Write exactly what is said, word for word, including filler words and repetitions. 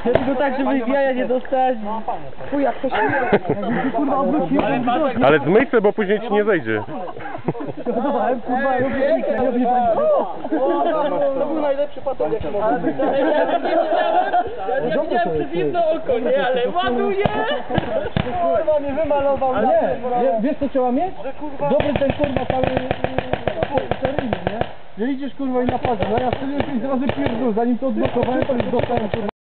Tylko tak, żeby w jaja nie dostać. Chuj, jak to się jakby kurwa obrócił. Ale zmyj se, bo później ci nie zejdzie. Zobacz, kurwa, robię piłkę, robię To był najlepszy patent, jaki mogłem być. Ja nie widziałem przez jedno oko, nie? Ale ładuje! Kurwa, nie wymalował. Nie, nie, wiesz co trzeba mieć? Dobry ten kurwa cały seryjny, nie? Nie idziesz kurwa i na fazę, no ja wtedy już razy pierdol, zanim to odblokowałem, to już dostałem kurwa.